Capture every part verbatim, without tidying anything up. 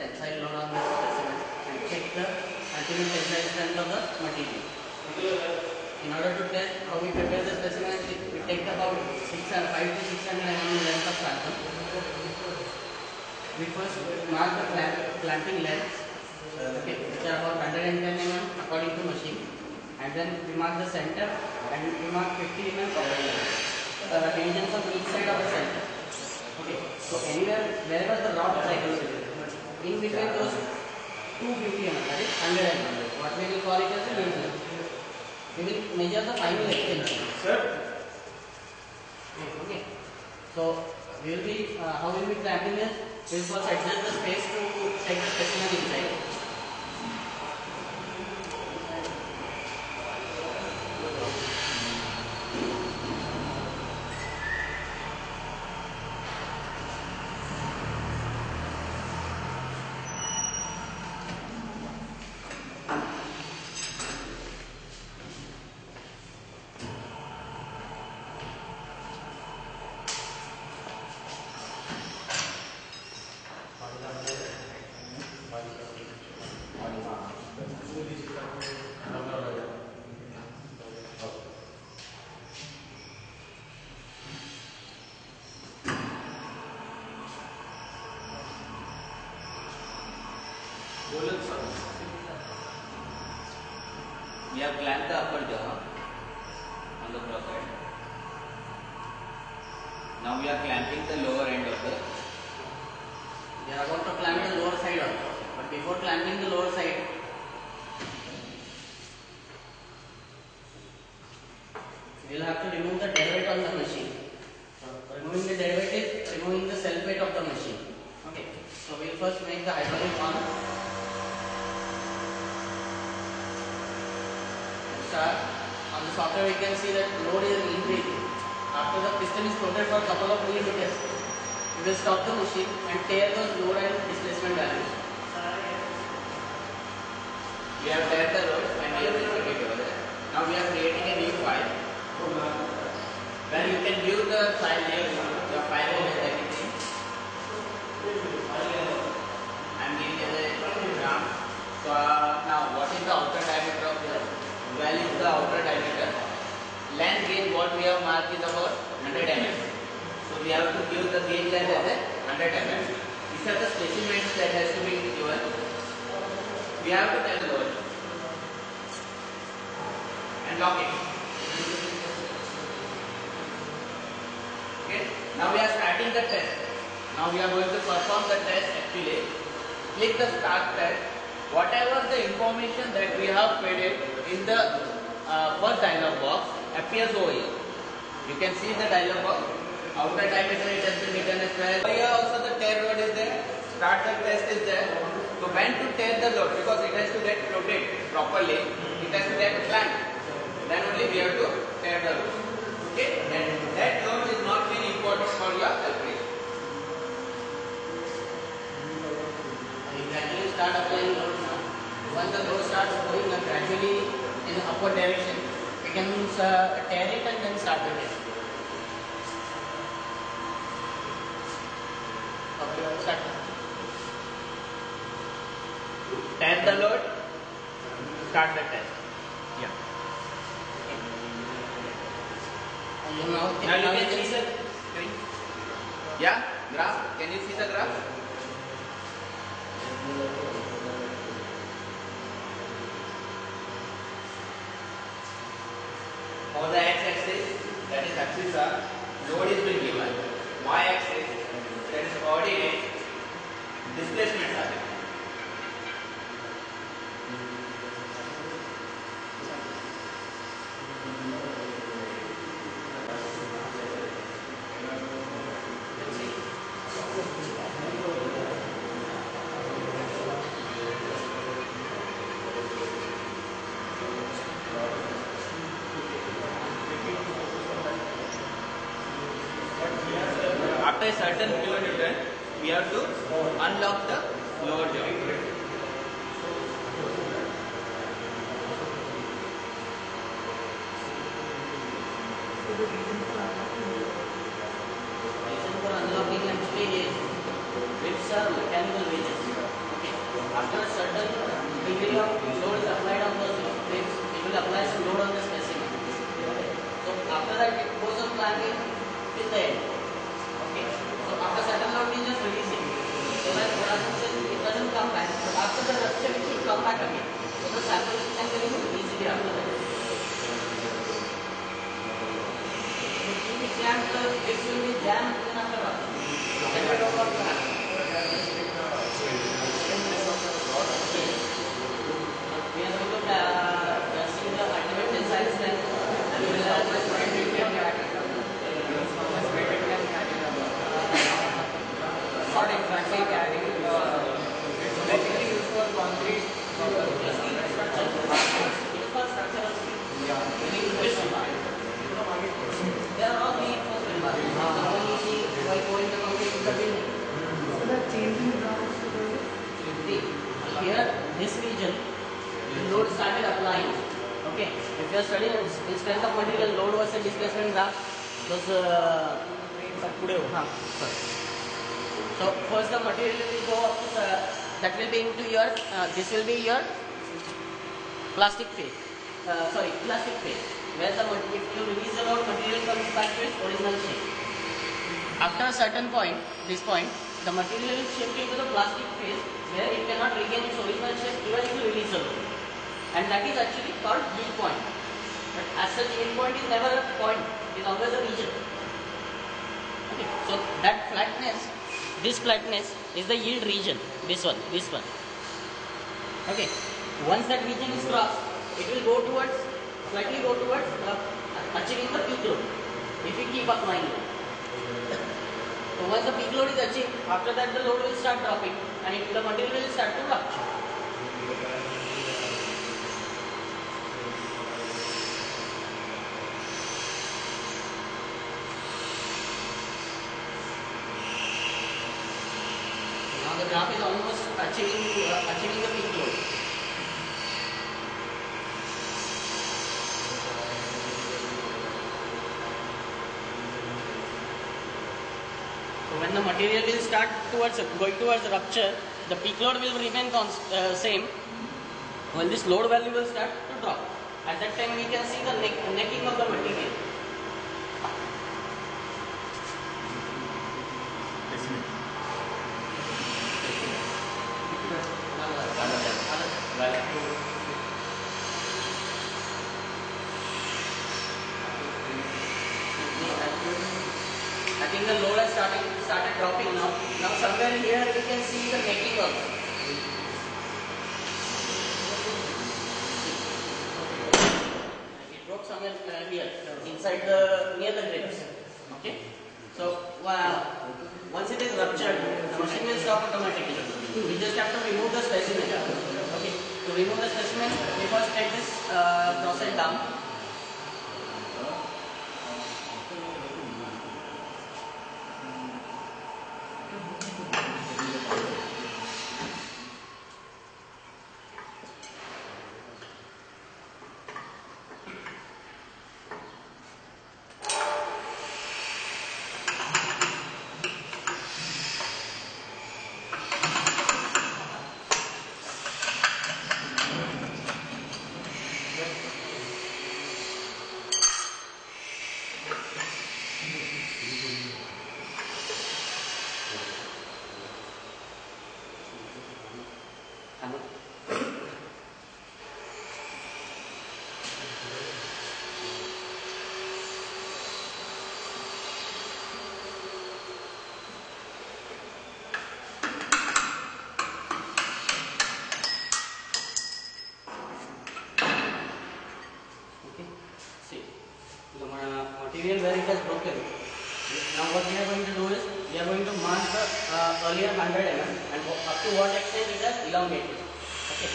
tensile load on the specimen and check the ultimate tensile strength of the material. In order to test how we prepare the specimen, we take about six and five to six hundred millimeter length of carbon. We first mark the clamp, clamping lengths, okay, which are about one hundred ten millimeters according to machine, and then we mark the center and we mark fifty millimeters of uh, tangents on each side of the center. Okay, so anywhere wherever the rod cycles, in between those two hundred fifty millimeters, that is one hundred millimeters, what we will call it as the mean. We will measure the final extension. Sir. Okay. So we will be uh, how will we clamping this? We will first adjust the space to take the specimen inside. We have clamped the upper jaw on the prostate. Now we are clamping the lower end of the. We are about to clamp the lower side also. But before clamping the lower side, we will have to remove the dead weight on the machine. So removing the dead weight is removing the self weight of the machine. Okay. So we will first make the hydraulic on. On the software we can see that load is increasing. After the piston is floated for a couple of millimeters, we will stop the machine and tear those load and displacement values. We have teared the load and we have put it over there. Now we are creating a new file where you can view the file name, the file name and everything. I am giving as a graph. So uh, now what is the outer diameter of the value is the outer diameter. Length gauge what we have marked is about one hundred millimeters. So we have to give the gauge length as a one hundred millimeters. These are the specimens that has to be given. We have to tell the load and lock it. Okay. Now we are starting the test. Now we are going to perform the test actually. Click the start test. Whatever the information that we have fed it in the uh, first dialog box appears over here. You can see the dialog box. Outer diameter it has been written as well. Here also the tear load is there. Start the test is there. So when to tear the load, because it has to get floated properly, it has to get clamped. Then only we have to tear the load. Okay? And that load is not very important for your calculation. Gradually start applying load now. Once the load starts going gradually in the upward direction, we can uh, tear it and then start the test. Okay, start. Tear the load, start the test. Yeah. And you now, Now you can see the yeah graph. Can you see the graph? For the x-axis, that is axis are load is being given. Y-axis, that is coordinate, displacements are given. After a certain kilonewton, we have to unlock the lower jaw. Reason for unlocking actually is whips are mechanical wedges. after that it goes on clamping till the end. Okay. So after certain load we just release it. So when production says it doesn't come back, but after the rupture it should come back again. So the sample can be removed easily after that. So keep it jammed, this will be jammed even after rupture. Then we don't want to have. We are going to uh, see the ultimate tensile strength. We will have this not exactly carrying uh, it's basically used for concrete purposes. It's for structural steel. They are all reinforced environments. The one you see while going to concrete is the building. So the changing grounds to the See, here, this region, the load started applying. Okay, if you are studying in strength of material, load versus displacement graph, those uh, huh, so first the material will go up to, uh, that will be into your, uh, this will be your plastic phase, uh, sorry, plastic phase, where the, if you release the load, material comes back to its original shape. After a certain point, this point, the material will shift into the plastic phase, where it cannot regain its original shape even if you release the load. And that is actually called yield point. But as such, yield point is never a point, it is always a region. Okay, so that flatness, this flatness is the yield region, this one, this one. Okay, once that region is crossed, it will go towards, slightly go towards uh, achieving the peak load, if we keep applying it. So once the peak load is achieved, after that the load will start dropping and it, the material will start to rupture. Now the graph is almost achieving, uh, achieving the peak load. So when the material will start towards going towards rupture, the peak load will remain const, uh, same. When this load value will start to drop, at that time we can see the neck, necking of the material. I think the load has started started dropping now. Now somewhere here we can see the necking also. It broke somewhere uh, here, inside the near the grips. Okay. So wow, once it is ruptured, the machine will stop automatically. We just have to remove the specimen. Okay. To remove the specimen, we first take this uh, process down. Where it has broken. Now what we are going to do is, we are going to mark the uh, earlier one hundred millimeters and up to what extent it has elongated. Okay.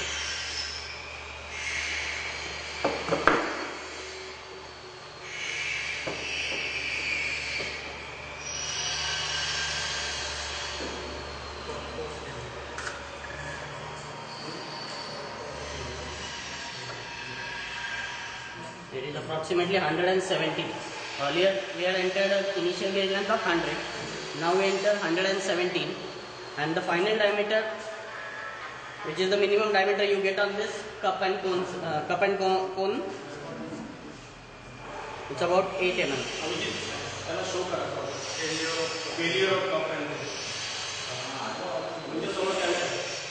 It is approximately one hundred seventy. Earlier we had entered an initial gauge length of one hundred. Now we enter one hundred seventeen, and the final diameter, which is the minimum diameter you get on this cup and cones, uh, cup and cone, It's about eight millimeters. त्याला show करा failure of top end म्हणजे समोर काय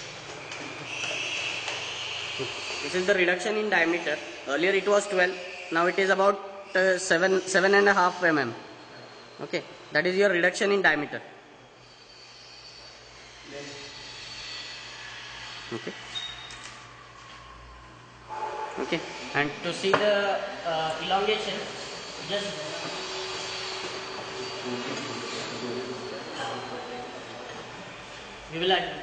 This is the reduction in diameter. Earlier it was twelve. Now it is about uh, seven seven and a half mm. Okay, that is your reduction in diameter. Okay. Okay, and to see the uh, elongation, just we will adjust,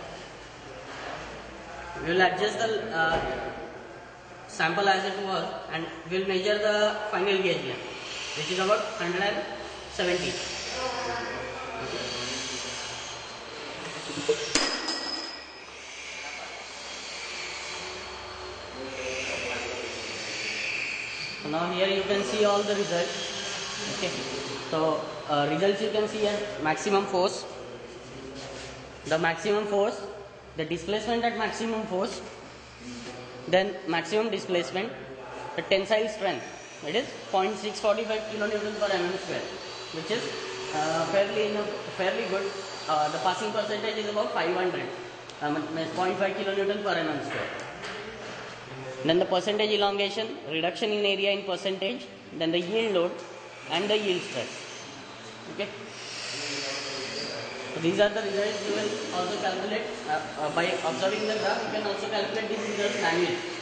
we will adjust the uh, sample as it was, and we will measure the final gauge length, which is about one hundred seventy. Now here you can see all the results. Okay, so uh, results you can see as maximum force, the maximum force, the displacement at maximum force, then maximum displacement, the tensile strength, it is zero point six four five kilonewton per mm square, which is uh, fairly enough, fairly good. Uh, the passing percentage is about five hundred, um, zero point five kilonewton per mm square. Then the percentage elongation, reduction in area in percentage, then the yield load and the yield stress. Okay. So these are the results you will also calculate uh, uh, by observing the graph. You can also calculate these results manually.